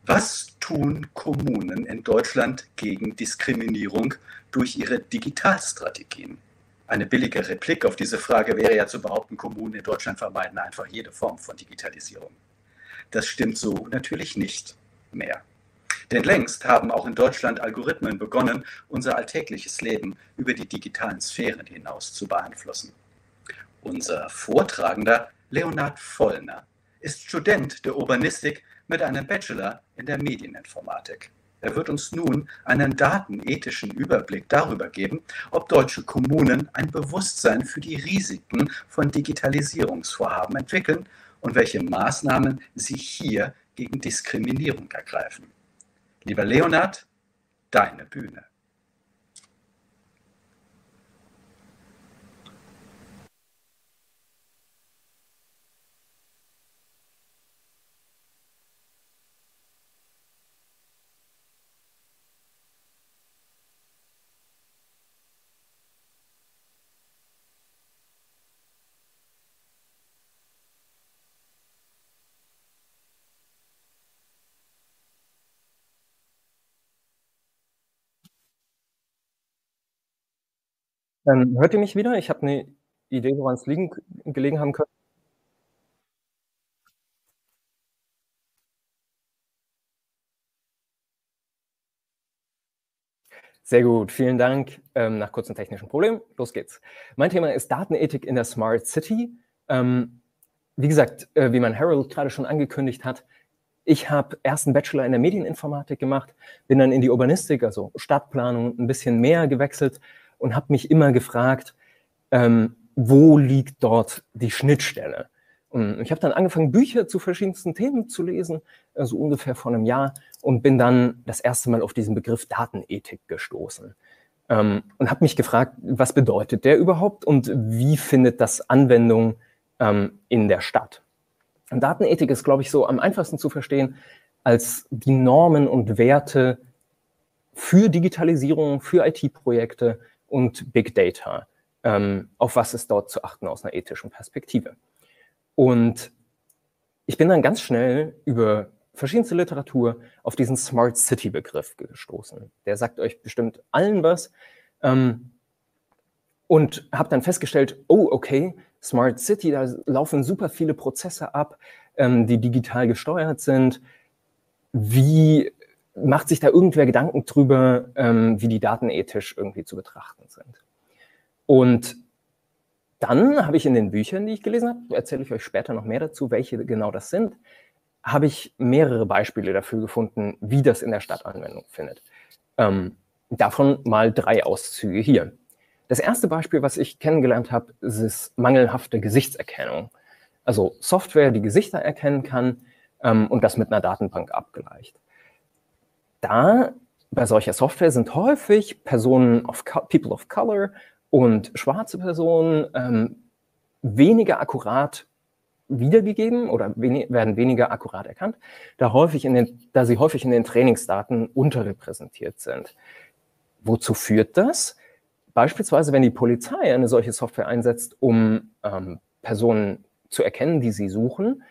Was tun Kommunen in Deutschland gegen Diskriminierung durch ihre Digitalstrategien? Eine billige Replik auf diese Frage wäre ja zu behaupten, Kommunen in Deutschland vermeiden einfach jede Form von Digitalisierung. Das stimmt so natürlich nicht mehr. Denn längst haben auch in Deutschland Algorithmen begonnen, unser alltägliches Leben über die digitalen Sphären hinaus zu beeinflussen. Unser Vortragender, Leonhard Vollner, ist Student der Urbanistik mit einem Bachelor in der Medieninformatik. Er wird uns nun einen datenethischen Überblick darüber geben, ob deutsche Kommunen ein Bewusstsein für die Risiken von Digitalisierungsvorhaben entwickeln und welche Maßnahmen sie hier gegen Diskriminierung ergreifen. Lieber Leonhard, deine Bühne. Hört ihr mich wieder? Ich habe eine Idee, woran es gelegen haben könnte. Sehr gut, vielen Dank. Nach kurzen technischen Problemen, los geht's. Mein Thema ist Datenethik in der Smart City. Wie gesagt, wie mein Harold gerade schon angekündigt hat, ich habe erst einen Bachelor in der Medieninformatik gemacht, bin dann in die Urbanistik, also Stadtplanung, ein bisschen mehr gewechselt und habe mich immer gefragt, wo liegt dort die Schnittstelle? Und ich habe dann angefangen, Bücher zu verschiedensten Themen zu lesen, so ungefähr vor einem Jahr, und bin dann das erste Mal auf diesen Begriff Datenethik gestoßen. Und habe mich gefragt, was bedeutet der überhaupt und wie findet das Anwendung in der Stadt? Und Datenethik ist, glaube ich, so am einfachsten zu verstehen als die Normen und Werte für Digitalisierung, für IT-Projekte und Big Data. Auf was ist dort zu achten aus einer ethischen Perspektive? Und ich bin dann ganz schnell über verschiedenste Literatur auf diesen Smart City-Begriff gestoßen. Der sagt euch bestimmt allen was. Und habe dann festgestellt, oh, okay, Smart City, da laufen super viele Prozesse ab, die digital gesteuert sind. Wie macht sich da irgendwer Gedanken drüber, wie die Daten ethisch irgendwie zu betrachten sind? Und dann habe ich in den Büchern, die ich gelesen habe, erzähle ich euch später noch mehr dazu, welche genau das sind, habe ich mehrere Beispiele dafür gefunden, wie das in der Stadt Anwendung findet. Davon mal 3 Auszüge hier. Das erste Beispiel, was ich kennengelernt habe, ist mangelhafte Gesichtserkennung. Also Software, die Gesichter erkennen kann und das mit einer Datenbank abgleicht. Da bei solcher Software sind häufig People of Color und schwarze Personen weniger akkurat wiedergegeben oder werden weniger akkurat erkannt, da sie häufig in den Trainingsdaten unterrepräsentiert sind. Wozu führt das? Beispielsweise, wenn die Polizei eine solche Software einsetzt, um Personen zu erkennen, die sie suchen,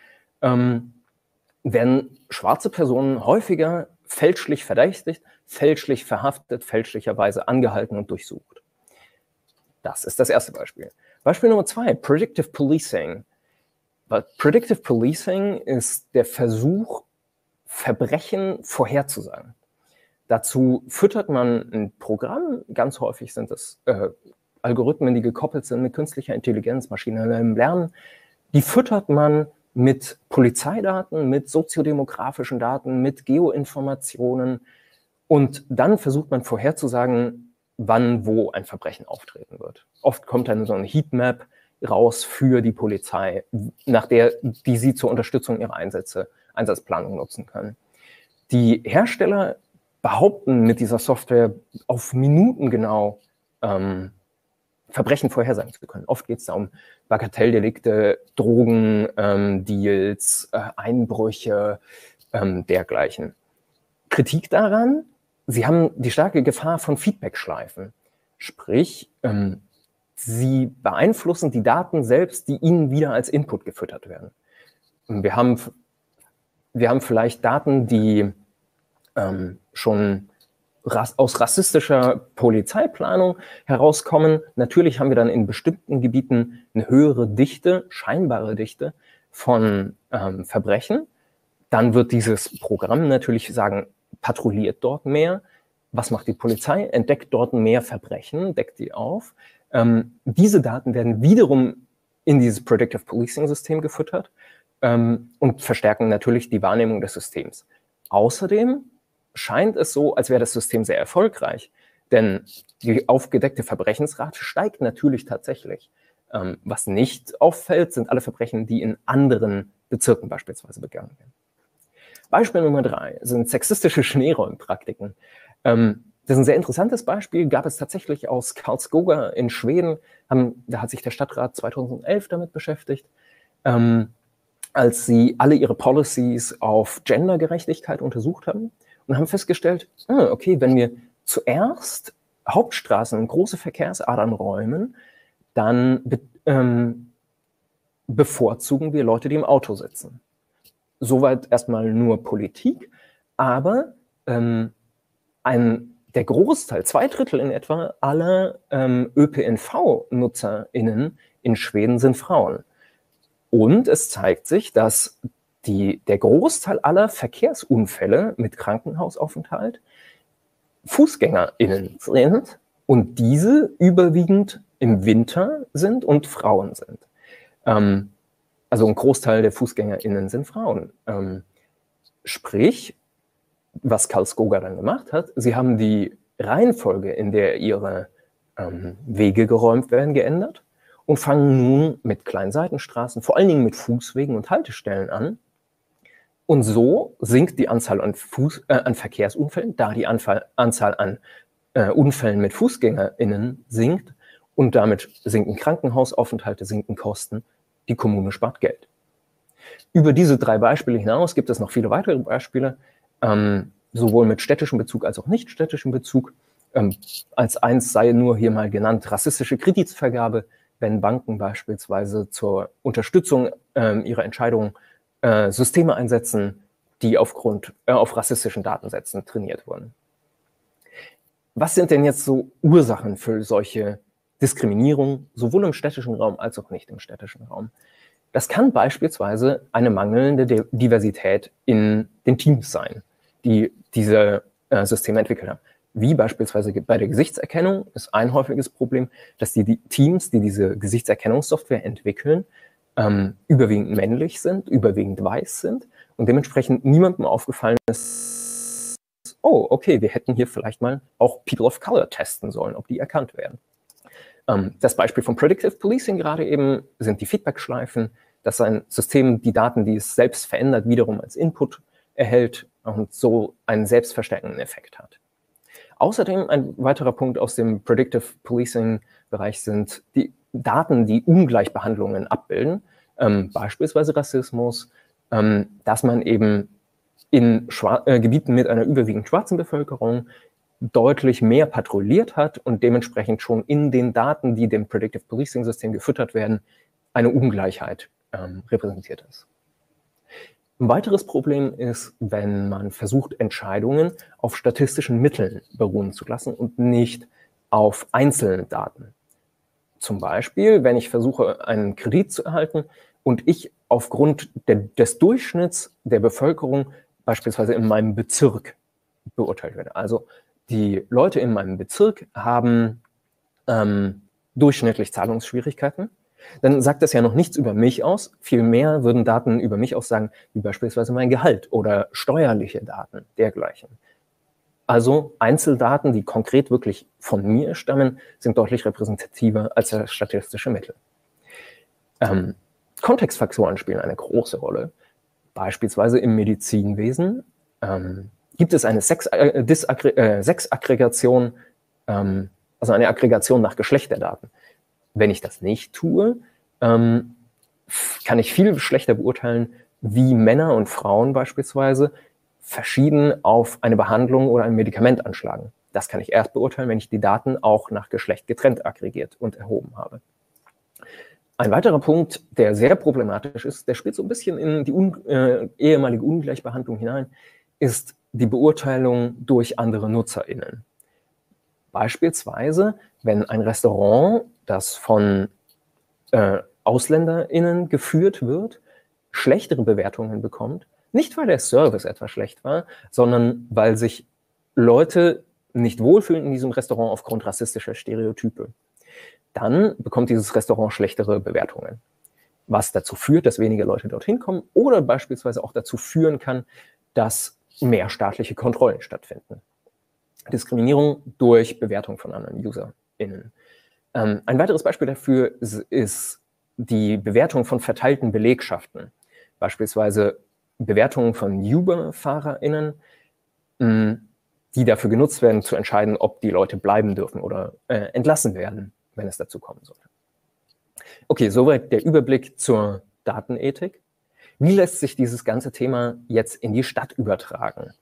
werden schwarze Personen häufiger fälschlich verdächtigt, fälschlich verhaftet, fälschlicherweise angehalten und durchsucht. Das ist das erste Beispiel. Beispiel Nummer 2, Predictive Policing. Predictive Policing ist der Versuch, Verbrechen vorherzusagen. Dazu füttert man ein Programm, ganz häufig sind es Algorithmen, die gekoppelt sind mit künstlicher Intelligenz, maschinellem Lernen. Die füttert man mit Polizeidaten, mit soziodemografischen Daten, mit Geoinformationen und dann versucht man vorherzusagen, wann wo ein Verbrechen auftreten wird. Oft kommt dann so ein Heatmap raus für die Polizei, die sie zur Unterstützung ihrer Einsatzplanung nutzen können. Die Hersteller behaupten mit dieser Software auf Minuten genau Verbrechen vorhersagen zu können. Oft geht es da um Bagatelldelikte, Drogen, Deals, Einbrüche, dergleichen. Kritik daran: Sie haben die starke Gefahr von Feedback-Schleifen. Sprich, sie beeinflussen die Daten selbst, die ihnen wieder als Input gefüttert werden. Wir haben vielleicht Daten, die schon aus rassistischer Polizeiplanung herauskommen. Natürlich haben wir dann in bestimmten Gebieten eine höhere Dichte, scheinbare Dichte von Verbrechen. Dann wird dieses Programm natürlich sagen, patrouilliert dort mehr. Was macht die Polizei? Entdeckt dort mehr Verbrechen, deckt die auf. Diese Daten werden wiederum in dieses Predictive Policing-System gefüttert und verstärken natürlich die Wahrnehmung des Systems. Außerdem scheint es so, als wäre das System sehr erfolgreich, denn die aufgedeckte Verbrechensrate steigt natürlich tatsächlich. Was nicht auffällt, sind alle Verbrechen, die in anderen Bezirken beispielsweise begangen werden. Beispiel Nummer 3 sind sexistische Schneeräumpraktiken. Das ist ein sehr interessantes Beispiel, gab es tatsächlich aus Karlskoga in Schweden. Da hat sich der Stadtrat 2011 damit beschäftigt, als sie alle ihre Policies auf Gendergerechtigkeit untersucht haben und haben festgestellt, okay, wenn wir zuerst Hauptstraßen und große Verkehrsadern räumen, dann bevorzugen wir Leute, die im Auto sitzen. Soweit erstmal nur Politik, aber der Großteil, 2/3 in etwa aller ÖPNV-NutzerInnen in Schweden sind Frauen. Und es zeigt sich, dass der Großteil aller Verkehrsunfälle mit Krankenhausaufenthalt FußgängerInnen sind und diese überwiegend im Winter sind und Frauen sind. Also ein Großteil der FußgängerInnen sind Frauen. Sprich, was Karlskoga dann gemacht hat, sie haben die Reihenfolge, in der ihre Wege geräumt werden, geändert und fangen nun mit kleinen Seitenstraßen, vor allen Dingen mit Fußwegen und Haltestellen an. Und so sinkt die Anzahl an Verkehrsunfällen, da die Anzahl an Unfällen mit FußgängerInnen sinkt und damit sinken Krankenhausaufenthalte, sinken Kosten, die Kommune spart Geld. Über diese 3 Beispiele hinaus gibt es noch viele weitere Beispiele, sowohl mit städtischem Bezug als auch nicht städtischem Bezug. Als eins sei nur hier mal genannt rassistische Kreditvergabe, wenn Banken beispielsweise zur Unterstützung ihrer Entscheidungen Systeme einsetzen, die auf rassistischen Datensätzen trainiert wurden. Was sind denn jetzt so Ursachen für solche Diskriminierung, sowohl im städtischen Raum als auch nicht im städtischen Raum? Das kann beispielsweise eine mangelnde Diversität in den Teams sein, die diese Systeme entwickelt haben. Wie beispielsweise bei der Gesichtserkennung ist ein häufiges Problem, dass die Teams, die diese Gesichtserkennungssoftware entwickeln, überwiegend männlich sind, überwiegend weiß sind und dementsprechend niemandem aufgefallen ist, oh, okay, wir hätten hier vielleicht mal auch People of Color testen sollen, ob die erkannt werden. Das Beispiel von Predictive Policing gerade eben sind die Feedback-Schleifen, dass ein System die Daten, die es selbst verändert, wiederum als Input erhält und so einen selbstverstärkenden Effekt hat. Außerdem ein weiterer Punkt aus dem Predictive Policing-Bereich sind die Daten, die Ungleichbehandlungen abbilden, beispielsweise Rassismus, dass man eben in Gebieten mit einer überwiegend schwarzen Bevölkerung deutlich mehr patrouilliert hat und dementsprechend schon in den Daten, die dem Predictive Policing System gefüttert werden, eine Ungleichheit repräsentiert ist. Ein weiteres Problem ist, wenn man versucht, Entscheidungen auf statistischen Mitteln beruhen zu lassen und nicht auf einzelnen Daten. Zum Beispiel, wenn ich versuche, einen Kredit zu erhalten und ich aufgrund des Durchschnitts der Bevölkerung beispielsweise in meinem Bezirk beurteilt werde. Also die Leute in meinem Bezirk haben durchschnittlich Zahlungsschwierigkeiten, dann sagt das ja noch nichts über mich aus. Vielmehr würden Daten über mich aussagen, wie beispielsweise mein Gehalt oder steuerliche Daten dergleichen. Also Einzeldaten, die konkret wirklich von mir stammen, sind deutlich repräsentativer als das statistische Mittel. Kontextfaktoren spielen eine große Rolle. Beispielsweise im Medizinwesen gibt es eine Sexaggregation, also eine Aggregation nach Geschlecht der Daten. Wenn ich das nicht tue, kann ich viel schlechter beurteilen, wie Männer und Frauen beispielsweise verschieden auf eine Behandlung oder ein Medikament anschlagen. Das kann ich erst beurteilen, wenn ich die Daten auch nach Geschlecht getrennt aggregiert und erhoben habe. Ein weiterer Punkt, der sehr problematisch ist, der spielt so ein bisschen in die ehemalige Ungleichbehandlung hinein, ist die Beurteilung durch andere NutzerInnen. Beispielsweise, wenn ein Restaurant, das von AusländerInnen geführt wird, schlechtere Bewertungen bekommt, nicht weil der Service etwas schlecht war, sondern weil sich Leute nicht wohlfühlen in diesem Restaurant aufgrund rassistischer Stereotype. Dann bekommt dieses Restaurant schlechtere Bewertungen, was dazu führt, dass weniger Leute dorthin kommen oder beispielsweise auch dazu führen kann, dass mehr staatliche Kontrollen stattfinden. Diskriminierung durch Bewertung von anderen UserInnen. Ein weiteres Beispiel dafür ist die Bewertung von verteilten Belegschaften. Beispielsweise Bewertungen von Uber-FahrerInnen, die dafür genutzt werden, zu entscheiden, ob die Leute bleiben dürfen oder entlassen werden, wenn es dazu kommen sollte. Okay, soweit der Überblick zur Datenethik. Wie lässt sich dieses ganze Thema jetzt in die Stadt übertragen?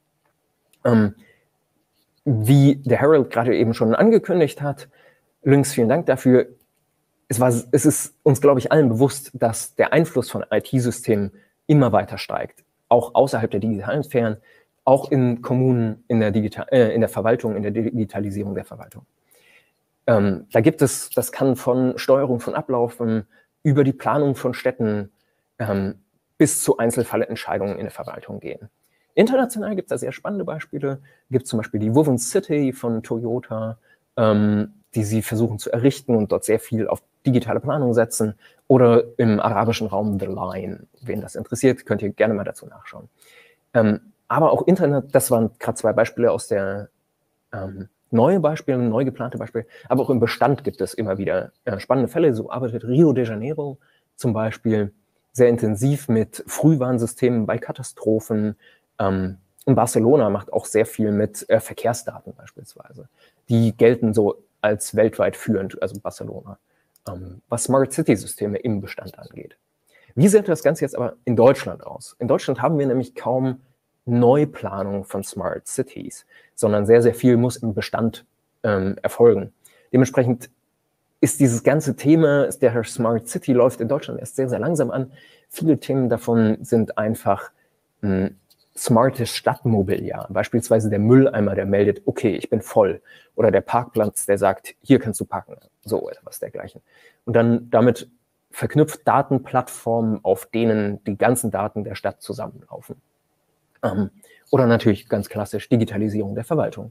Wie der Harold gerade eben schon angekündigt hat, Lynx, vielen Dank dafür. Es ist uns, glaube ich, allen bewusst, dass der Einfluss von IT-Systemen immer weiter steigt, auch außerhalb der digitalen Sphären, auch in Kommunen, in der Verwaltung, in der Digitalisierung der Verwaltung. Da gibt es, das kann von Steuerung von Ablaufen über die Planung von Städten bis zu Einzelfallentscheidungen in der Verwaltung gehen. International gibt es da sehr spannende Beispiele. Es gibt zum Beispiel die Woven City von Toyota, die sie versuchen zu errichten und dort sehr viel auf digitale Planung setzen. Oder im arabischen Raum The Line. Wen das interessiert, könnt ihr gerne mal dazu nachschauen. Aber auch Internet, das waren gerade zwei Beispiele aus der neu geplante Beispiele. Aber auch im Bestand gibt es immer wieder spannende Fälle. So arbeitet Rio de Janeiro zum Beispiel sehr intensiv mit Frühwarnsystemen bei Katastrophen. Und Barcelona macht auch sehr viel mit Verkehrsdaten beispielsweise. Die gelten so als weltweit führend, also Barcelona, was Smart City-Systeme im Bestand angeht. Wie sieht das Ganze jetzt aber in Deutschland aus? In Deutschland haben wir nämlich kaum Neuplanung von Smart Cities, sondern sehr, sehr viel muss im Bestand erfolgen. Dementsprechend ist dieses ganze Thema, der Smart City läuft in Deutschland erst sehr, sehr langsam an. Viele Themen davon sind einfach smartes Stadtmobiliar. Beispielsweise der Mülleimer, der meldet, okay, ich bin voll. Oder der Parkplatz, der sagt, hier kannst du parken. So etwas dergleichen. Und dann damit verknüpft Datenplattformen, auf denen die ganzen Daten der Stadt zusammenlaufen. Oder natürlich ganz klassisch Digitalisierung der Verwaltung.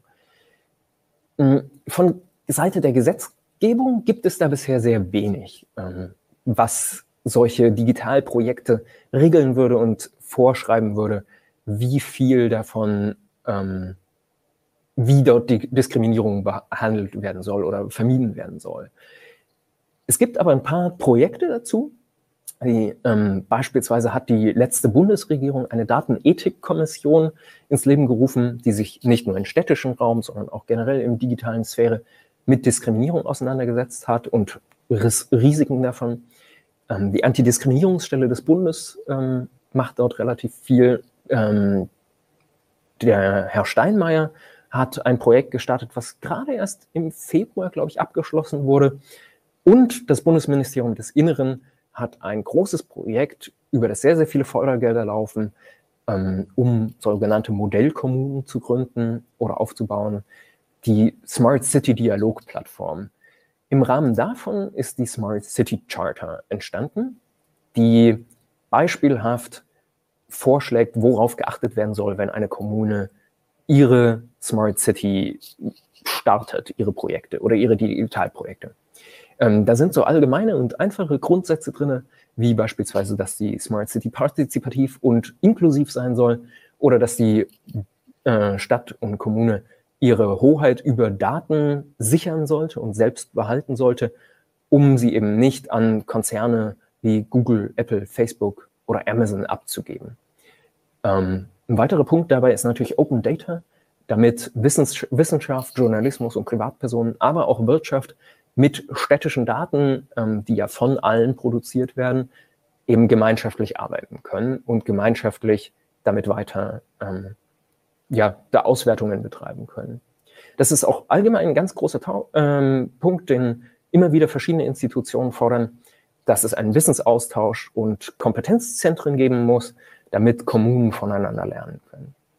Von Seite der Gesetzgebung gibt es da bisher sehr wenig, was solche Digitalprojekte regeln würde und vorschreiben würde, wie viel davon, wie dort die Diskriminierung behandelt werden soll oder vermieden werden soll. Es gibt aber ein paar Projekte dazu. Beispielsweise hat die letzte Bundesregierung eine Datenethikkommission ins Leben gerufen, die sich nicht nur im städtischen Raum, sondern auch generell in digitalen Sphäre mit Diskriminierung auseinandergesetzt hat und Risiken davon. Die Antidiskriminierungsstelle des Bundes macht dort relativ viel. Der Herr Steinmeier hat ein Projekt gestartet, was gerade erst im Februar, glaube ich, abgeschlossen wurde. Und das Bundesministerium des Inneren hat ein großes Projekt, über das sehr, sehr viele Fördergelder laufen, um sogenannte Modellkommunen zu gründen oder aufzubauen, die Smart City Dialog Plattform. Im Rahmen davon ist die Smart City Charter entstanden, die beispielhaft vorschlägt, worauf geachtet werden soll, wenn eine Kommune ihre Smart City startet, ihre Projekte oder ihre Digitalprojekte. Da sind so allgemeine und einfache Grundsätze drin, wie beispielsweise, dass die Smart City partizipativ und inklusiv sein soll oder dass die Stadt und Kommune ihre Hoheit über Daten sichern sollte und selbst behalten sollte, um sie eben nicht an Konzerne wie Google, Apple, Facebook oder Amazon abzugeben. Ein weiterer Punkt dabei ist natürlich Open Data, damit Wissenschaft, Journalismus und Privatpersonen, aber auch Wirtschaft mit städtischen Daten, die ja von allen produziert werden, eben gemeinschaftlich arbeiten können und gemeinschaftlich damit weiter da Auswertungen betreiben können. Das ist auch allgemein ein ganz großer Punkt, den immer wieder verschiedene Institutionen fordern, dass es einen Wissensaustausch und Kompetenzzentren geben muss, damit Kommunen voneinander lernen können.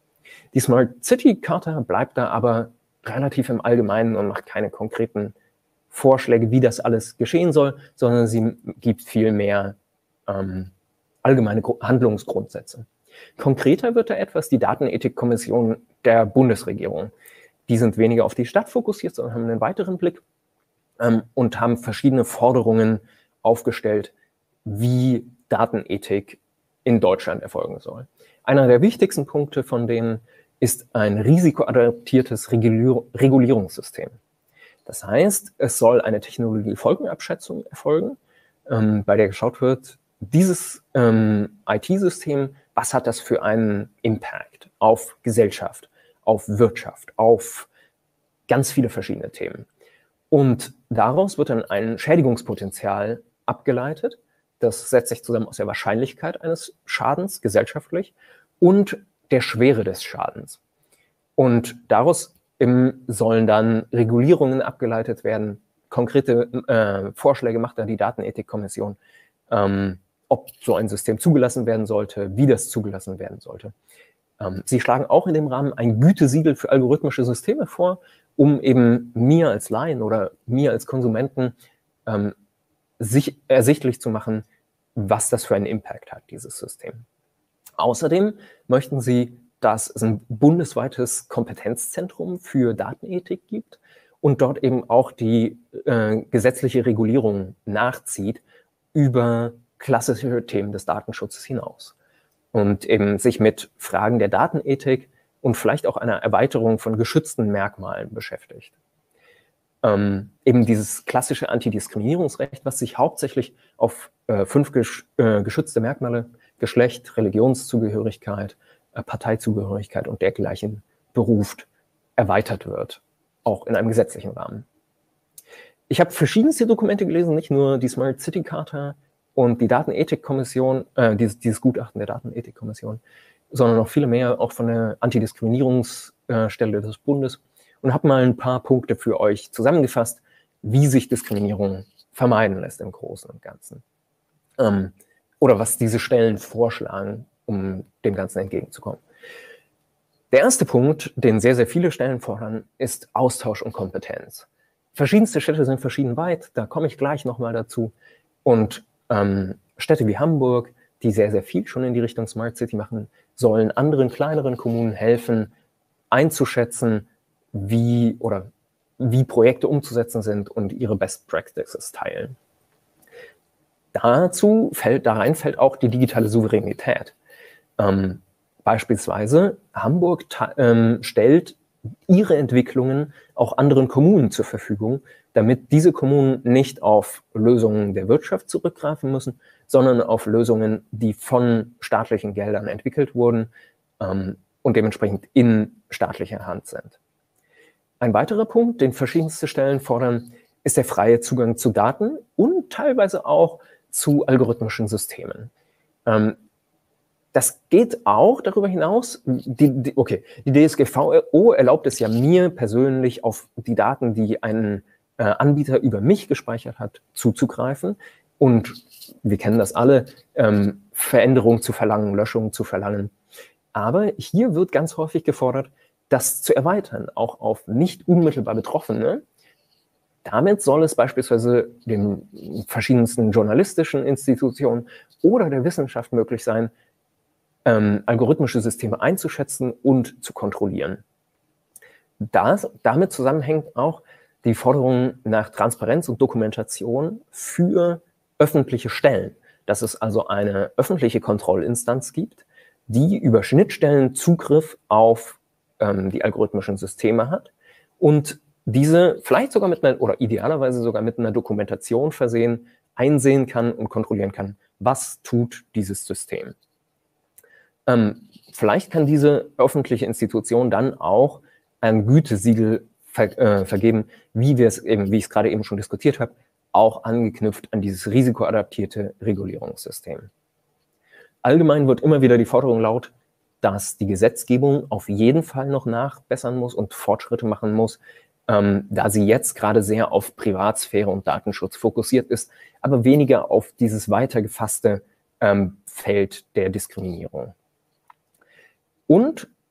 Die Smart City Charta bleibt da aber relativ im Allgemeinen und macht keine konkreten Vorschläge, wie das alles geschehen soll, sondern sie gibt viel mehr allgemeine Handlungsgrundsätze. Konkreter wird da etwas die Datenethikkommission der Bundesregierung. Die sind weniger auf die Stadt fokussiert, sondern haben einen weiteren Blick und haben verschiedene Forderungen aufgestellt, wie Datenethik in Deutschland erfolgen soll. Einer der wichtigsten Punkte von denen ist ein risikoadaptiertes Regulierungssystem. Das heißt, es soll eine Technologiefolgenabschätzung erfolgen, bei der geschaut wird, dieses IT-System, was hat das für einen Impact auf Gesellschaft, auf Wirtschaft, auf ganz viele verschiedene Themen. Und daraus wird dann ein Schädigungspotenzial abgeleitet. Das setzt sich zusammen aus der Wahrscheinlichkeit eines Schadens gesellschaftlich und der Schwere des Schadens. Und daraus sollen dann Regulierungen abgeleitet werden. Konkrete Vorschläge macht dann die Datenethikkommission, ob so ein System zugelassen werden sollte, wie das zugelassen werden sollte. Sie schlagen auch in dem Rahmen ein Gütesiegel für algorithmische Systeme vor, um eben mir als Laien oder mir als Konsumenten sich ersichtlich zu machen, was das für einen Impact hat, dieses System. Außerdem möchten sie, dass es ein bundesweites Kompetenzzentrum für Datenethik gibt und dort eben auch die gesetzliche Regulierung nachzieht über klassische Themen des Datenschutzes hinaus und eben sich mit Fragen der Datenethik und vielleicht auch einer Erweiterung von geschützten Merkmalen beschäftigt. Eben dieses klassische Antidiskriminierungsrecht, was sich hauptsächlich auf 5 geschützte Merkmale, Geschlecht, Religionszugehörigkeit, Parteizugehörigkeit und dergleichen beruft, erweitert wird, auch in einem gesetzlichen Rahmen. Ich habe verschiedenste Dokumente gelesen, nicht nur die Smart City Charta und die Datenethikkommission, dieses Gutachten der Datenethikkommission, sondern noch viele mehr, auch von der Antidiskriminierungsstelle des Bundes, und habe mal ein paar Punkte für euch zusammengefasst, wie sich Diskriminierung vermeiden lässt im Großen und Ganzen. Oder was diese Stellen vorschlagen, um dem Ganzen entgegenzukommen. Der erste Punkt, den sehr, sehr viele Stellen fordern, ist Austausch und Kompetenz. Verschiedenste Städte sind verschieden weit, da komme ich gleich nochmal dazu. Und Städte wie Hamburg, die sehr, sehr viel schon in die Richtung Smart City machen, sollen anderen kleineren Kommunen helfen, einzuschätzen, wie Projekte umzusetzen sind und ihre Best Practices teilen. Da rein fällt auch die digitale Souveränität. Beispielsweise Hamburg stellt ihre Entwicklungen auch anderen Kommunen zur Verfügung, damit diese Kommunen nicht auf Lösungen der Wirtschaft zurückgreifen müssen, sondern auf Lösungen, die von staatlichen Geldern entwickelt wurden und dementsprechend in staatlicher Hand sind. Ein weiterer Punkt, den verschiedenste Stellen fordern, ist der freie Zugang zu Daten und teilweise auch zu algorithmischen Systemen. Das geht auch darüber hinaus. Die DSGVO erlaubt es ja mir persönlich, auf die Daten, die ein Anbieter über mich gespeichert hat, zuzugreifen. Und wir kennen das alle, Veränderungen zu verlangen, Löschungen zu verlangen. Aber hier wird ganz häufig gefordert, das zu erweitern, auch auf nicht unmittelbar Betroffene. Damit soll es beispielsweise den verschiedensten journalistischen Institutionen oder der Wissenschaft möglich sein, algorithmische Systeme einzuschätzen und zu kontrollieren. Damit zusammenhängt auch die Forderung nach Transparenz und Dokumentation für öffentliche Stellen, dass es also eine öffentliche Kontrollinstanz gibt, die über Schnittstellen Zugriff auf die algorithmischen Systeme hat und diese vielleicht sogar oder idealerweise sogar mit einer Dokumentation versehen, einsehen kann und kontrollieren kann, was tut dieses System. Vielleicht kann diese öffentliche Institution dann auch ein Gütesiegel vergeben, wie ich es gerade eben schon diskutiert habe, auch angeknüpft an dieses risikoadaptierte Regulierungssystem. Allgemein wird immer wieder die Forderung laut, dass die Gesetzgebung auf jeden Fall noch nachbessern muss und Fortschritte machen muss, da sie jetzt gerade sehr auf Privatsphäre und Datenschutz fokussiert ist, aber weniger auf dieses weiter gefasste Feld der Diskriminierung. Und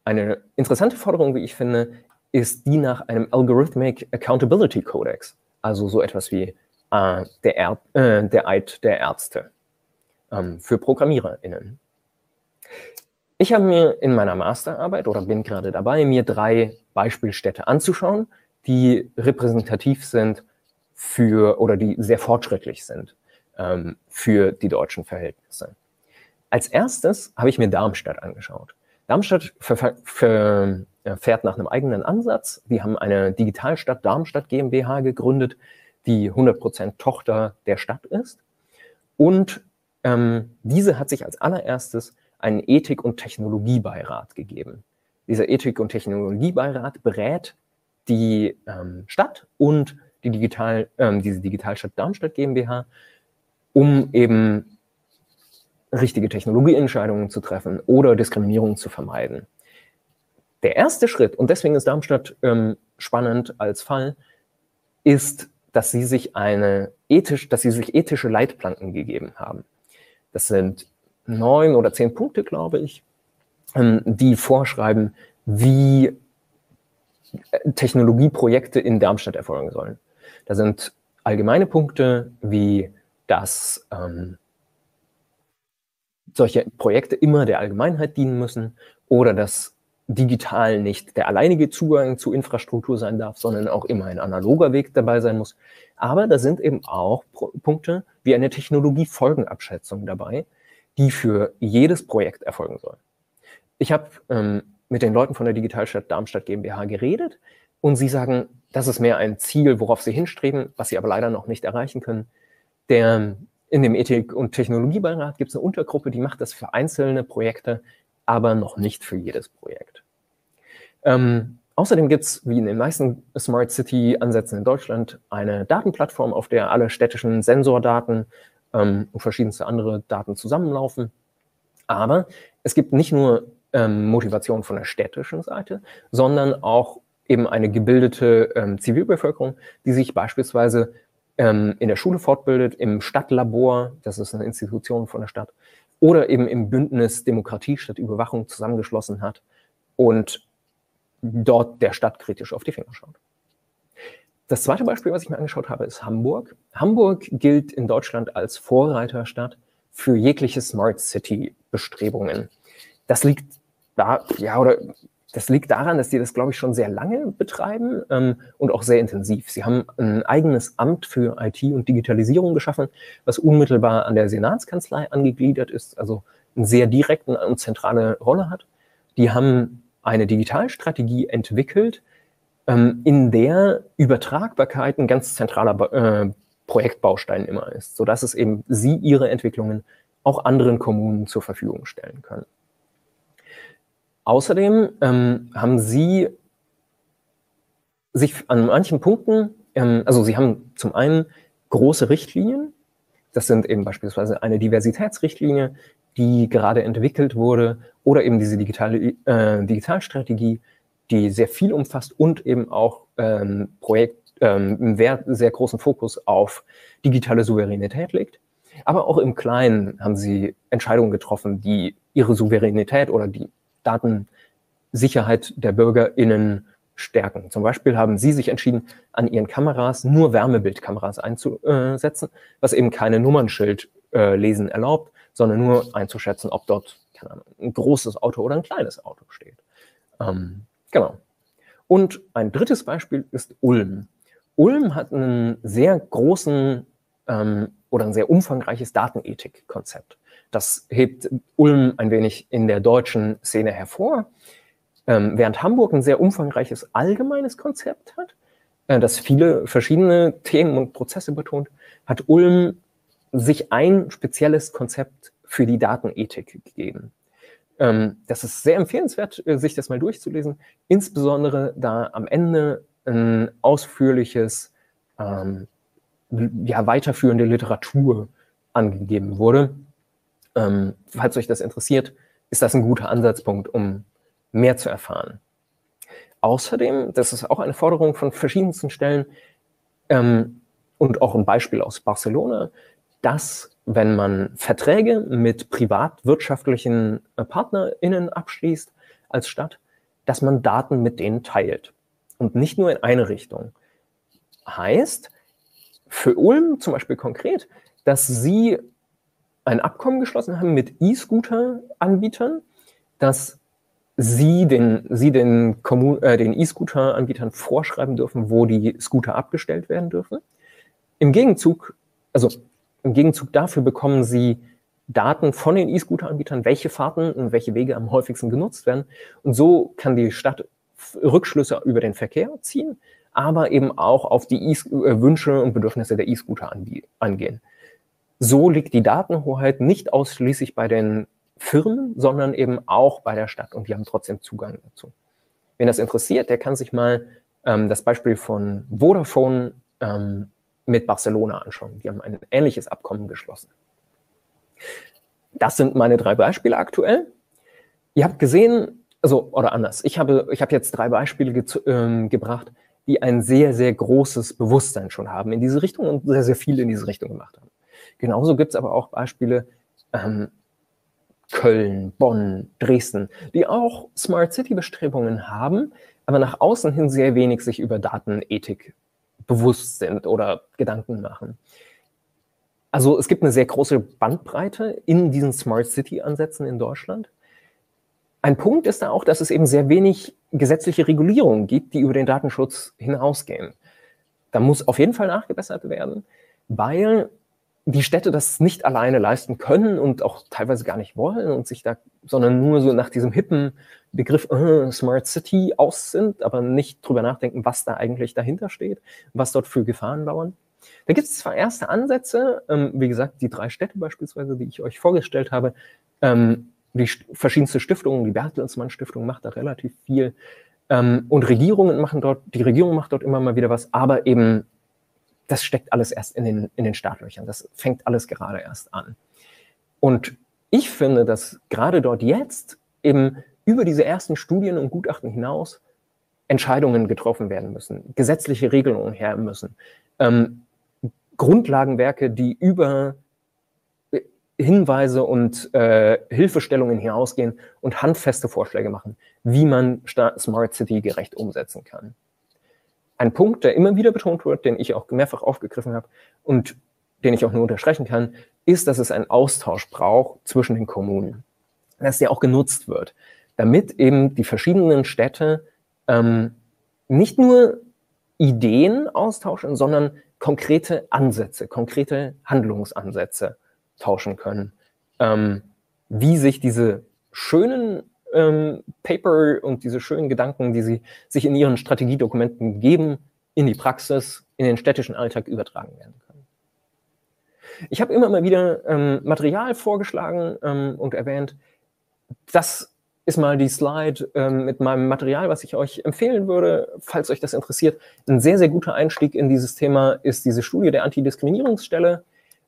Eine interessante Forderung, wie ich finde, ist die nach einem Algorithmic Accountability Codex, also so etwas wie der Eid der Ärzte für ProgrammiererInnen. Ich habe mir in meiner Masterarbeit oder bin gerade dabei, mir 3 Beispielstädte anzuschauen, die repräsentativ sind für oder die sehr fortschrittlich sind für die deutschen Verhältnisse. Als erstes habe ich mir Darmstadt angeschaut. Darmstadt fährt nach einem eigenen Ansatz. Die haben eine Digitalstadt Darmstadt GmbH gegründet, die 100% Tochter der Stadt ist. Und diese hat sich als allererstes einen Ethik- und Technologiebeirat gegeben. Dieser Ethik- und Technologiebeirat berät die Stadt und die diese Digitalstadt Darmstadt GmbH, um eben richtige Technologieentscheidungen zu treffen oder Diskriminierung zu vermeiden. Der erste Schritt, und deswegen ist Darmstadt spannend als Fall, ist, dass sie sich ethische Leitplanken gegeben haben. Das sind 9 oder 10 Punkte, glaube ich, die vorschreiben, wie Technologieprojekte in Darmstadt erfolgen sollen. Da sind allgemeine Punkte, wie dass solche Projekte immer der Allgemeinheit dienen müssen oder dass digital nicht der alleinige Zugang zu Infrastruktur sein darf, sondern auch immer ein analoger Weg dabei sein muss. Aber da sind eben auch Punkte wie eine Technologiefolgenabschätzung dabei, die für jedes Projekt erfolgen soll. Ich habe mit den Leuten von der Digitalstadt Darmstadt GmbH geredet und sie sagen, das ist mehr ein Ziel, worauf sie hinstreben, was sie aber leider noch nicht erreichen können. In dem Ethik- und Technologiebeirat gibt es eine Untergruppe, die macht das für einzelne Projekte, aber noch nicht für jedes Projekt. Außerdem gibt es, wie in den meisten Smart City-Ansätzen in Deutschland, eine Datenplattform, auf der alle städtischen Sensordaten und verschiedenste andere Daten zusammenlaufen. Aber es gibt nicht nur Motivation von der städtischen Seite, sondern auch eben eine gebildete Zivilbevölkerung, die sich beispielsweise in der Schule fortbildet, im Stadtlabor, das ist eine Institution von der Stadt, oder eben im Bündnis Demokratie statt Überwachung zusammengeschlossen hat und dort der Stadt kritisch auf die Finger schaut. Das zweite Beispiel, was ich mir angeschaut habe, ist Hamburg. Hamburg gilt in Deutschland als Vorreiterstadt für jegliche Smart City-Bestrebungen. Das liegt daran, dass die das, glaube ich, schon sehr lange betreiben und auch sehr intensiv. Sie haben ein eigenes Amt für IT und Digitalisierung geschaffen, was unmittelbar an der Senatskanzlei angegliedert ist, also eine sehr direkte und zentrale Rolle hat. Die haben eine Digitalstrategie entwickelt, in der Übertragbarkeit ein ganz zentraler Projektbaustein immer ist, sodass es eben sie ihre Entwicklungen auch anderen Kommunen zur Verfügung stellen können. Außerdem haben sie sich an manchen Punkten, also sie haben zum einen große Richtlinien, das sind eben beispielsweise eine Diversitätsrichtlinie, die gerade entwickelt wurde, oder eben diese Digitalstrategie, die sehr viel umfasst und eben auch einen sehr großen Fokus auf digitale Souveränität legt. Aber auch im Kleinen haben sie Entscheidungen getroffen, die ihre Souveränität oder die Datensicherheit der BürgerInnen stärken. Zum Beispiel haben sie sich entschieden, an ihren Kameras nur Wärmebildkameras einzusetzen, was eben keine Nummernschildlesen erlaubt, sondern nur einzuschätzen, ob dort, keine Ahnung, ein großes Auto oder ein kleines Auto steht. Genau. Und ein drittes Beispiel ist Ulm. Ulm hat einen sehr großen oder ein sehr umfangreiches Datenethikkonzept. Das hebt Ulm ein wenig in der deutschen Szene hervor, während Hamburg ein sehr umfangreiches allgemeines Konzept hat, das viele verschiedene Themen und Prozesse betont, hat Ulm sich ein spezielles Konzept für die Datenethik gegeben. Das ist sehr empfehlenswert, sich das mal durchzulesen, insbesondere da am Ende ein ausführliches, weiterführende Literatur angegeben wurde. Falls euch das interessiert, ist das ein guter Ansatzpunkt, um mehr zu erfahren. Außerdem, das ist auch eine Forderung von verschiedensten Stellen und auch ein Beispiel aus Barcelona, dass, wenn man Verträge mit privatwirtschaftlichen PartnerInnen abschließt als Stadt, dass man Daten mit denen teilt. Und nicht nur in eine Richtung. Heißt, für Ulm zum Beispiel konkret, dass sie ein Abkommen geschlossen haben mit E-Scooter-Anbietern, dass sie den E-Scooter-Anbietern vorschreiben dürfen, wo die Scooter abgestellt werden dürfen. Im Gegenzug dafür bekommen sie Daten von den E-Scooter-Anbietern, welche Fahrten und welche Wege am häufigsten genutzt werden. Und so kann die Stadt Rückschlüsse über den Verkehr ziehen, aber eben auch auf die Wünsche und Bedürfnisse der E-Scooter angehen. So liegt die Datenhoheit nicht ausschließlich bei den Firmen, sondern eben auch bei der Stadt und die haben trotzdem Zugang dazu. Wen das interessiert, der kann sich mal das Beispiel von Vodafone mit Barcelona anschauen. Die haben ein ähnliches Abkommen geschlossen. Das sind meine 3 Beispiele aktuell. Ihr habt gesehen, oder anders, ich habe jetzt 3 Beispiele gebracht, die ein sehr, sehr großes Bewusstsein schon haben in diese Richtung und sehr, sehr viel in diese Richtung gemacht haben. Genauso gibt es aber auch Beispiele, Köln, Bonn, Dresden, die auch Smart City-Bestrebungen haben, aber nach außen hin sehr wenig sich über Datenethik bewusst sind oder Gedanken machen. Also es gibt eine sehr große Bandbreite in diesen Smart City-Ansätzen in Deutschland. Ein Punkt ist da auch, dass es eben sehr wenig gesetzliche Regulierungen gibt, die über den Datenschutz hinausgehen. Da muss auf jeden Fall nachgebessert werden, weil die Städte das nicht alleine leisten können und auch teilweise gar nicht wollen und sondern nur so nach diesem hippen Begriff Smart City aus sind, aber nicht drüber nachdenken, was da eigentlich dahinter steht, was dort für Gefahren lauern. Da gibt es zwar erste Ansätze, wie gesagt, die 3 Städte beispielsweise, die ich euch vorgestellt habe, die verschiedenste Stiftungen, die Bertelsmann Stiftung macht da relativ viel und die Regierung macht dort immer mal wieder was, aber eben das steckt alles erst in den Startlöchern. Das fängt alles gerade erst an. Und ich finde, dass gerade dort jetzt eben über diese ersten Studien und Gutachten hinaus Entscheidungen getroffen werden müssen, gesetzliche Regelungen her müssen, Grundlagenwerke, die über Hinweise und Hilfestellungen hinausgehen und handfeste Vorschläge machen, wie man Smart City gerecht umsetzen kann. Ein Punkt, der immer wieder betont wird, den ich auch mehrfach aufgegriffen habe und den ich auch nur unterstreichen kann, ist, dass es einen Austausch braucht zwischen den Kommunen, dass der auch genutzt wird, damit eben die verschiedenen Städte nicht nur Ideen austauschen, sondern konkrete Ansätze, konkrete Handlungsansätze tauschen können, wie sich diese schönen Paper und diese schönen Gedanken, die sie sich in ihren Strategiedokumenten geben, in die Praxis, in den städtischen Alltag übertragen werden können. Ich habe immer mal wieder Material vorgeschlagen und erwähnt. Das ist mal die Slide mit meinem Material, was ich euch empfehlen würde, falls euch das interessiert. Ein sehr, sehr guter Einstieg in dieses Thema ist diese Studie der Antidiskriminierungsstelle,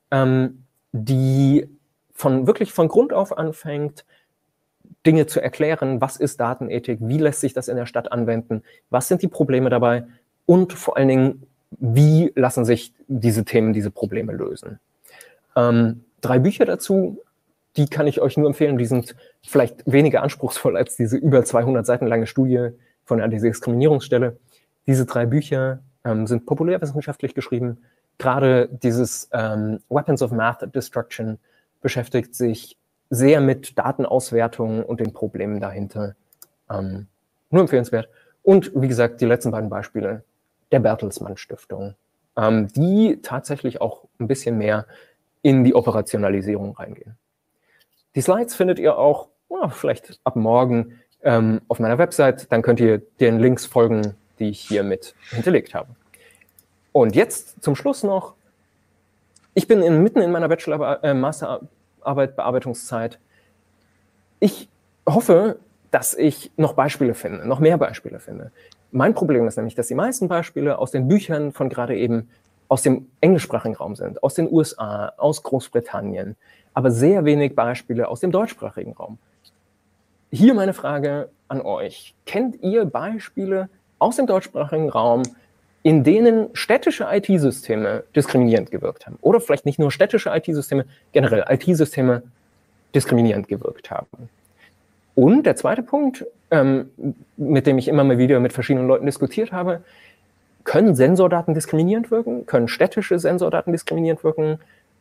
die wirklich von Grund auf anfängt, Dinge zu erklären, was ist Datenethik, wie lässt sich das in der Stadt anwenden, was sind die Probleme dabei und vor allen Dingen, wie lassen sich diese Themen, diese Probleme lösen. 3 Bücher dazu, die kann ich euch nur empfehlen, die sind vielleicht weniger anspruchsvoll als diese über 200 Seiten lange Studie von der Antidiskriminierungsstelle. Diese 3 Bücher sind populärwissenschaftlich geschrieben. Gerade dieses Weapons of Math Destruction beschäftigt sich sehr mit Datenauswertung und den Problemen dahinter. Nur empfehlenswert. Und wie gesagt, die letzten beiden Beispiele der Bertelsmann Stiftung, die tatsächlich auch ein bisschen mehr in die Operationalisierung reingehen. Die Slides findet ihr auch vielleicht ab morgen auf meiner Website. Dann könnt ihr den Links folgen, die ich hier mit hinterlegt habe. Und jetzt zum Schluss noch. Ich bin mitten in meiner Masterarbeit, Bearbeitungszeit. Ich hoffe, dass ich noch Beispiele finde, noch mehr Beispiele finde. Mein Problem ist nämlich, dass die meisten Beispiele aus den Büchern von gerade eben aus dem englischsprachigen Raum sind, aus den USA, aus Großbritannien, aber sehr wenig Beispiele aus dem deutschsprachigen Raum. Hier meine Frage an euch. Kennt ihr Beispiele aus dem deutschsprachigen Raum, in denen städtische IT-Systeme diskriminierend gewirkt haben? Oder vielleicht nicht nur städtische IT-Systeme, generell IT-Systeme diskriminierend gewirkt haben? Und der zweite Punkt, mit dem ich immer mal wieder mit verschiedenen Leuten diskutiert habe, können Sensordaten diskriminierend wirken? Können städtische Sensordaten diskriminierend wirken?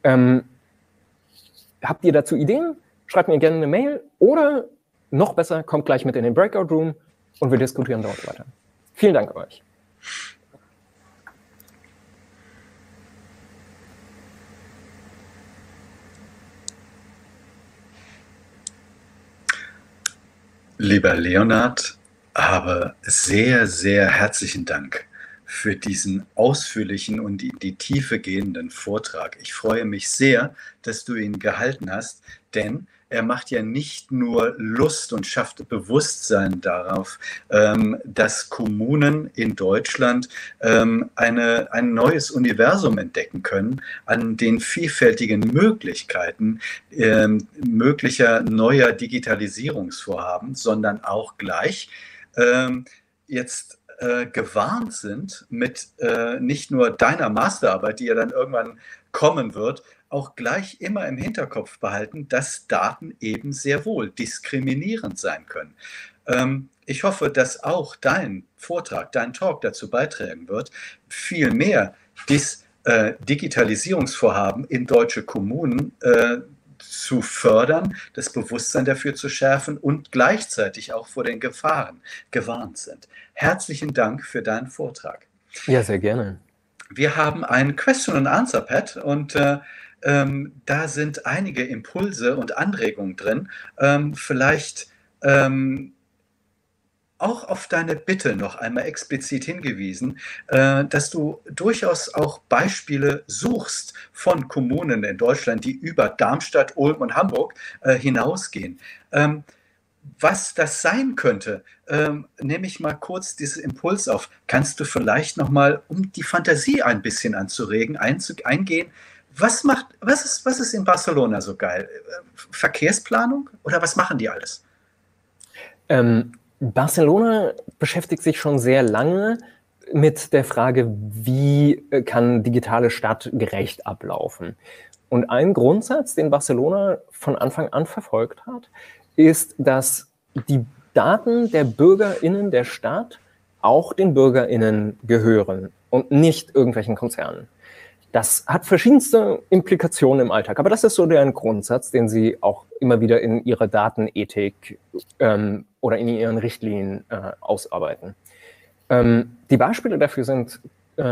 Habt ihr dazu Ideen? Schreibt mir gerne eine Mail oder noch besser, kommt gleich mit in den Breakout Room und wir diskutieren dort weiter. Vielen Dank euch. Lieber Leonhard, aber sehr, sehr herzlichen Dank für diesen ausführlichen und in die Tiefe gehenden Vortrag. Ich freue mich sehr, dass du ihn gehalten hast, denn er macht ja nicht nur Lust und schafft Bewusstsein darauf, dass Kommunen in Deutschland ein neues Universum entdecken können an den vielfältigen Möglichkeiten möglicher neuer Digitalisierungsvorhaben, sondern auch gleich jetzt gewarnt sind mit nicht nur deiner Masterarbeit, die ja dann irgendwann kommen wird, auch gleich immer im Hinterkopf behalten, dass Daten eben sehr wohl diskriminierend sein können. Ich hoffe, dass auch dein Vortrag, dein Talk dazu beitragen wird, viel mehr Digitalisierungsvorhaben in deutsche Kommunen zu fördern, das Bewusstsein dafür zu schärfen und gleichzeitig auch vor den Gefahren gewarnt sind. Herzlichen Dank für deinen Vortrag. Ja, sehr gerne. Wir haben ein Question-and-Answer-Pad und da sind einige Impulse und Anregungen drin. Vielleicht auch auf deine Bitte noch einmal explizit hingewiesen, dass du durchaus auch Beispiele suchst von Kommunen in Deutschland, die über Darmstadt, Ulm und Hamburg hinausgehen. Was das sein könnte, nehme ich mal kurz diesen Impuls auf. Kannst du vielleicht noch mal, um die Fantasie ein bisschen anzuregen, eingehen? Was ist in Barcelona so geil? Verkehrsplanung oder was machen die alles? Barcelona beschäftigt sich schon sehr lange mit der Frage, wie kann digitale Stadt gerecht ablaufen. Und ein Grundsatz, den Barcelona von Anfang an verfolgt hat, ist, dass die Daten der BürgerInnen der Stadt auch den BürgerInnen gehören und nicht irgendwelchen Konzernen. Das hat verschiedenste Implikationen im Alltag, aber das ist so der Grundsatz, den sie auch immer wieder in ihrer Datenethik oder in ihren Richtlinien ausarbeiten. Die Beispiele dafür sind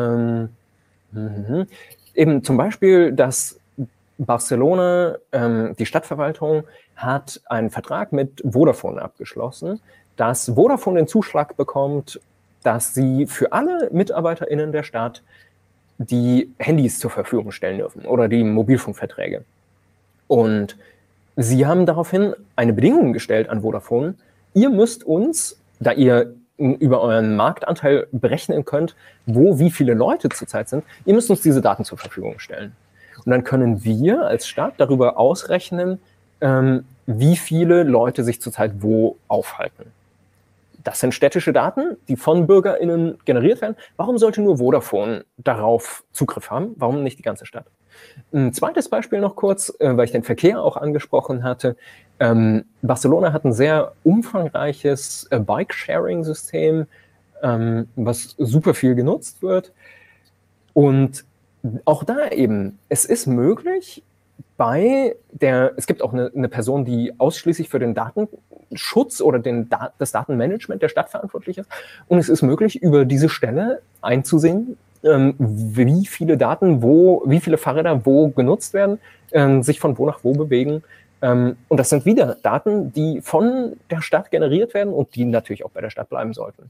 eben zum Beispiel, dass Barcelona, die Stadtverwaltung, hat einen Vertrag mit Vodafone abgeschlossen, dass Vodafone den Zuschlag bekommt, dass sie für alle MitarbeiterInnen der Stadt die Handys zur Verfügung stellen dürfen oder die Mobilfunkverträge. Und sie haben daraufhin eine Bedingung gestellt an Vodafone. Ihr müsst uns, da ihr über euren Marktanteil berechnen könnt, wie viele Leute zurzeit sind, ihr müsst uns diese Daten zur Verfügung stellen. Und dann können wir als Stadt darüber ausrechnen, wie viele Leute sich zurzeit wo aufhalten. Das sind städtische Daten, die von BürgerInnen generiert werden. Warum sollte nur Vodafone darauf Zugriff haben? Warum nicht die ganze Stadt? Ein zweites Beispiel noch kurz, weil ich den Verkehr auch angesprochen hatte. Barcelona hat ein sehr umfangreiches Bike-Sharing-System, was super viel genutzt wird. Und auch da eben, es ist möglich, es gibt auch eine Person, die ausschließlich für den Datenschutz oder das Datenmanagement der Stadt verantwortlich ist. Und es ist möglich, über diese Stelle einzusehen, wie viele Daten wie viele Fahrräder wo genutzt werden, sich von wo nach wo bewegen. Und das sind wieder Daten, die von der Stadt generiert werden und die natürlich auch bei der Stadt bleiben sollten.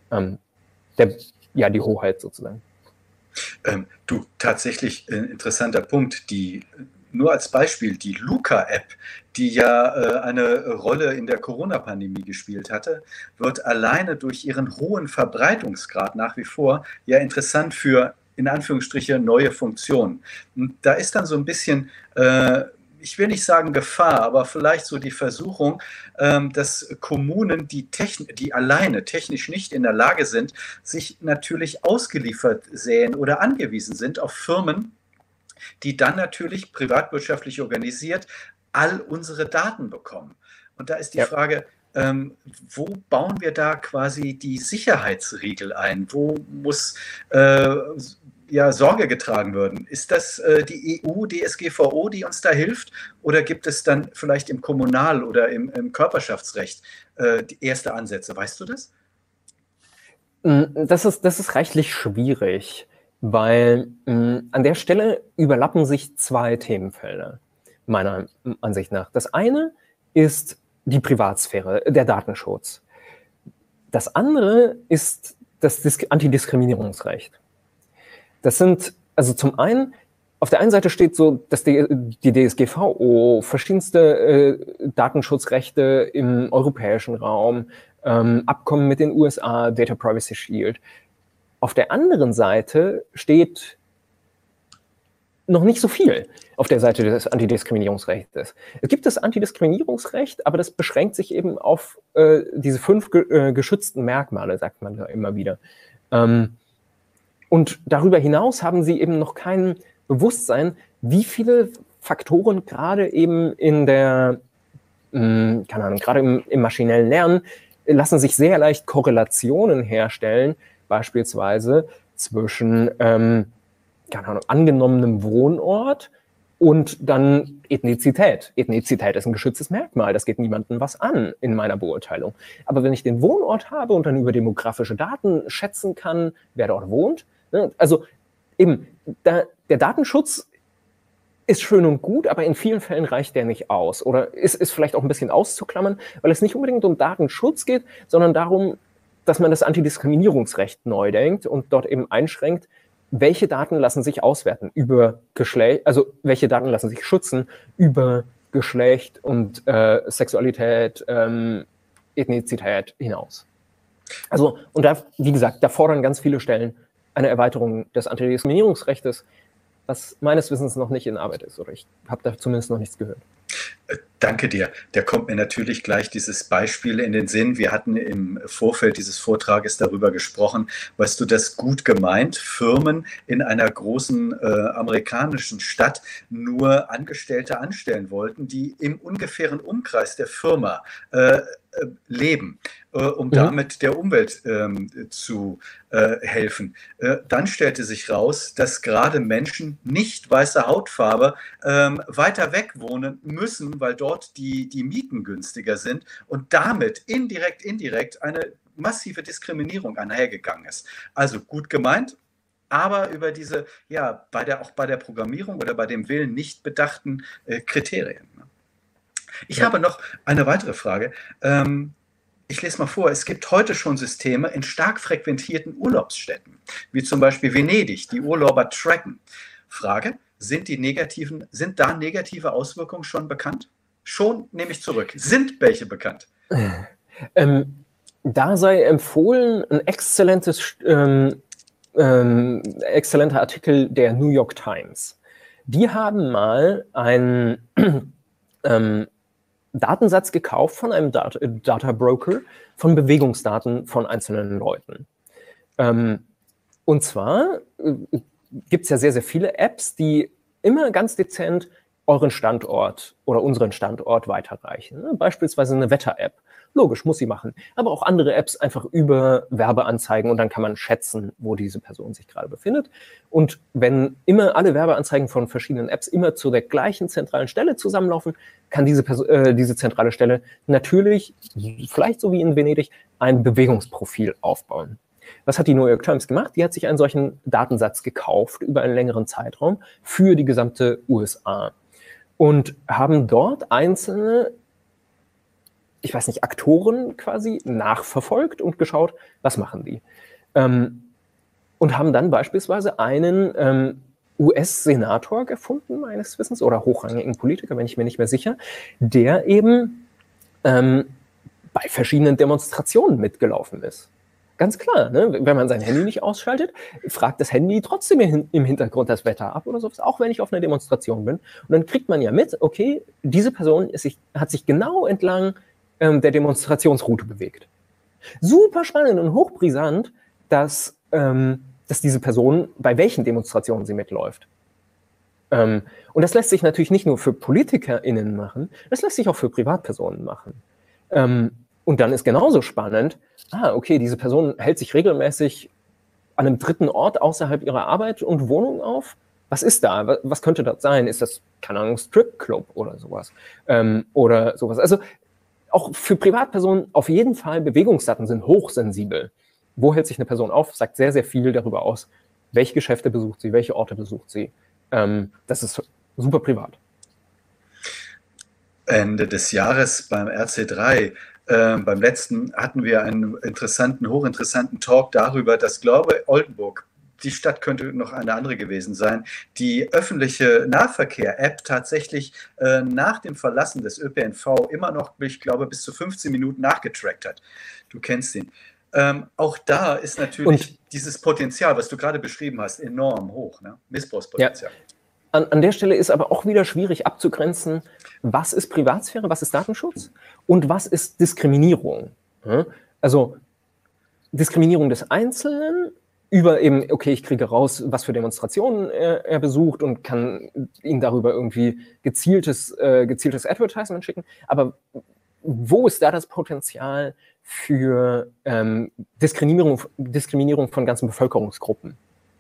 Die Hoheit sozusagen. Du, tatsächlich ein interessanter Punkt. Nur als Beispiel, die Luca-App, die ja eine Rolle in der Corona-Pandemie gespielt hatte, wird alleine durch ihren hohen Verbreitungsgrad nach wie vor ja interessant für, in Anführungsstrichen, neue Funktionen. Und da ist dann so ein bisschen, ich will nicht sagen Gefahr, aber vielleicht so die Versuchung, dass Kommunen, die alleine technisch nicht in der Lage sind, sich natürlich ausgeliefert sehen oder angewiesen sind auf Firmen, die dann natürlich privatwirtschaftlich organisiert all unsere Daten bekommen. Und da ist die Frage, wo bauen wir da quasi die Sicherheitsriegel ein? Wo muss Sorge getragen werden? Ist das die EU, DSGVO, die uns da hilft? Oder gibt es dann vielleicht im Kommunal- oder im Körperschaftsrecht die erste Ansätze? Weißt du das? Das ist rechtlich schwierig, weil an der Stelle überlappen sich zwei Themenfelder, meiner Ansicht nach. Das eine ist die Privatsphäre, der Datenschutz. Das andere ist das Antidiskriminierungsrecht. Das sind, also zum einen, auf der einen Seite steht so, dass die DSGVO verschiedenste Datenschutzrechte im europäischen Raum, Abkommen mit den USA, Data Privacy Shield. Auf der anderen Seite steht noch nicht so viel auf der Seite des Antidiskriminierungsrechts. Es gibt das Antidiskriminierungsrecht, aber das beschränkt sich eben auf diese 5 geschützten Merkmale, sagt man da immer wieder. Und darüber hinaus haben sie eben noch kein Bewusstsein, wie viele Faktoren gerade eben in der, keine Ahnung, gerade im maschinellen Lernen lassen sich sehr leicht Korrelationen herstellen, beispielsweise zwischen keine Ahnung, angenommenem Wohnort und dann Ethnizität. Ethnizität ist ein geschütztes Merkmal, das geht niemandem was an in meiner Beurteilung. Aber wenn ich den Wohnort habe und dann über demografische Daten schätzen kann, wer dort wohnt, ne, also eben, der Datenschutz ist schön und gut, aber in vielen Fällen reicht der nicht aus. Oder ist vielleicht auch ein bisschen auszuklammern, weil es nicht unbedingt um Datenschutz geht, sondern darum, dass man das Antidiskriminierungsrecht neu denkt und dort eben einschränkt, welche Daten lassen sich auswerten über Geschlecht, also welche Daten lassen sich schützen über Geschlecht und Sexualität, Ethnizität hinaus. Also, und da, wie gesagt, da fordern ganz viele Stellen eine Erweiterung des Antidiskriminierungsrechts, was meines Wissens noch nicht in Arbeit ist, oder ich habe da zumindest noch nichts gehört. Danke dir. Da kommt mir natürlich gleich dieses Beispiel in den Sinn. Wir hatten im Vorfeld dieses Vortrages darüber gesprochen, weißt du, das gut gemeint, Firmen in einer großen amerikanischen Stadt nur Angestellte anstellen wollten, die im ungefähren Umkreis der Firma leben, um damit der Umwelt zu helfen. Dann stellte sich raus, dass gerade Menschen nicht weißer Hautfarbe weiter weg wohnen müssen, weil dort die Mieten günstiger sind und damit indirekt eine massive Diskriminierung einhergegangen ist. Also gut gemeint, aber über diese, ja, auch bei der Programmierung oder bei dem Willen nicht bedachten Kriterien. Ich habe noch eine weitere Frage. Ich lese mal vor, es gibt heute schon Systeme in stark frequentierten Urlaubsstädten, wie zum Beispiel Venedig, die Urlauber tracken. Frage, sind da negative Auswirkungen schon bekannt? Schon, nehme ich zurück. Sind welche bekannt? Da sei empfohlen, ein exzellenter Artikel der New York Times. Die haben mal einen Datensatz gekauft von einem Data Broker von Bewegungsdaten von einzelnen Leuten. Und zwar gibt es ja sehr, sehr viele Apps, die immer ganz dezent euren Standort oder unseren Standort weiterreichen. Beispielsweise eine Wetter-App. Logisch, muss sie machen. Aber auch andere Apps einfach über Werbeanzeigen und dann kann man schätzen, wo diese Person sich gerade befindet. Und wenn immer alle Werbeanzeigen von verschiedenen Apps immer zu der gleichen zentralen Stelle zusammenlaufen, kann diese zentrale Stelle natürlich, vielleicht so wie in Venedig, ein Bewegungsprofil aufbauen. Was hat die New York Times gemacht? Die hat sich einen solchen Datensatz gekauft über einen längeren Zeitraum für die gesamte USA und haben dort einzelne, ich weiß nicht, Aktoren quasi nachverfolgt und geschaut, was machen die. Und haben dann beispielsweise einen US-Senator gefunden, meines Wissens, oder hochrangigen Politiker, bin ich mir nicht mehr sicher, der eben bei verschiedenen Demonstrationen mitgelaufen ist. Ganz klar, ne? Wenn man sein Handy nicht ausschaltet, fragt das Handy trotzdem im Hintergrund das Wetter ab oder sowas, auch wenn ich auf einer Demonstration bin. Und dann kriegt man ja mit, okay, diese Person hat sich genau entlang der Demonstrationsroute bewegt. Super spannend und hochbrisant, dass diese Person, bei welchen Demonstrationen sie mitläuft. Und das lässt sich natürlich nicht nur für PolitikerInnen machen, das lässt sich auch für Privatpersonen machen. Und dann ist genauso spannend, okay, diese Person hält sich regelmäßig an einem dritten Ort außerhalb ihrer Arbeit und Wohnung auf. Was ist da? Was könnte das sein? Ist das, keine Ahnung, Stripclub oder sowas? Oder sowas. Also auch für Privatpersonen auf jeden Fall, Bewegungsdaten sind hochsensibel. Wo hält sich eine Person auf? Sagt sehr, sehr viel darüber aus, welche Geschäfte besucht sie, welche Orte besucht sie. Das ist super privat. Ende des Jahres beim RC3, beim letzten, hatten wir einen hochinteressanten Talk darüber, dass, glaube Oldenburg, die Stadt könnte noch eine andere gewesen sein, die öffentliche Nahverkehr-App tatsächlich nach dem Verlassen des ÖPNV immer noch, ich glaube, bis zu 15 Minuten nachgetrackt hat. Du kennst ihn. Auch da ist natürlich dieses Potenzial, was du gerade beschrieben hast, enorm hoch, ne? Missbrauchspotenzial. Ja. An der Stelle ist aber auch wieder schwierig abzugrenzen, was ist Privatsphäre, was ist Datenschutz und was ist Diskriminierung. Also Diskriminierung des Einzelnen über eben, okay, ich kriege raus, was für Demonstrationen er besucht und kann ihm darüber irgendwie gezieltes Advertisement schicken. Aber wo ist da das Potenzial für Diskriminierung von ganzen Bevölkerungsgruppen?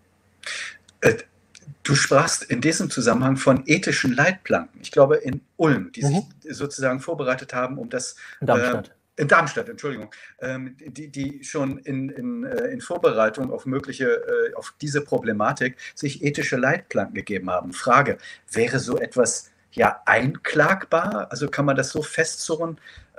Du sprachst in diesem Zusammenhang von ethischen Leitplanken. Ich glaube, in Ulm, die sich sozusagen vorbereitet haben, um das... In Darmstadt, Entschuldigung. Die schon in Vorbereitung auf auf diese Problematik sich ethische Leitplanken gegeben haben. Frage, wäre so etwas ja einklagbar? Also kann man das so festzurren?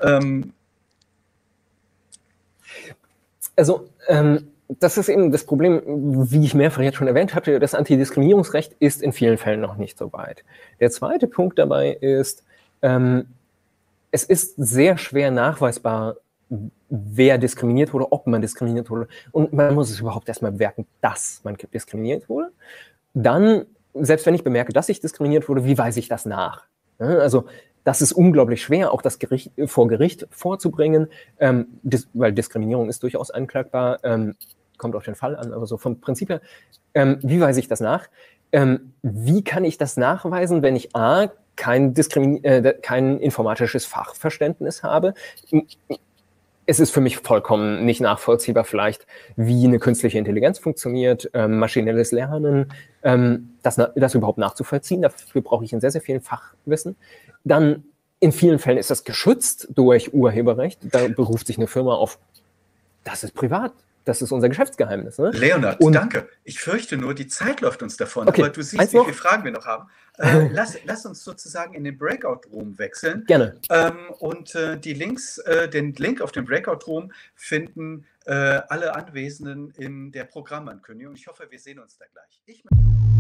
Das ist eben das Problem, wie ich mehrfach jetzt schon erwähnt hatte, das Antidiskriminierungsrecht ist in vielen Fällen noch nicht so weit. Der zweite Punkt dabei ist, es ist sehr schwer nachweisbar, wer diskriminiert wurde, ob man diskriminiert wurde. Und man muss es überhaupt erstmal bewerten, dass man diskriminiert wurde. Dann, selbst wenn ich bemerke, dass ich diskriminiert wurde, wie weise ich das nach? Also das ist unglaublich schwer, auch das vor Gericht vorzubringen, weil Diskriminierung ist durchaus einklagbar, kommt auf den Fall an, aber so vom Prinzip her, wie weise ich das nach? Wie kann ich das nachweisen, wenn ich kein informatisches Fachverständnis habe? Es ist für mich vollkommen nicht nachvollziehbar vielleicht, wie eine künstliche Intelligenz funktioniert, maschinelles Lernen, das überhaupt nachzuvollziehen. Dafür brauche ich in sehr, sehr viel Fachwissen. Dann in vielen Fällen ist das geschützt durch Urheberrecht. Da beruft sich eine Firma auf, das ist privat. Das ist unser Geschäftsgeheimnis. Ne? Leonard, danke. Ich fürchte nur, die Zeit läuft uns davon. Okay. Aber du siehst, wie viele Fragen wir noch haben. Lass uns sozusagen in den Breakout-Room wechseln. Gerne. Und den Link auf den Breakout-Room finden alle Anwesenden in der Programmankündigung. Ich hoffe, wir sehen uns da gleich.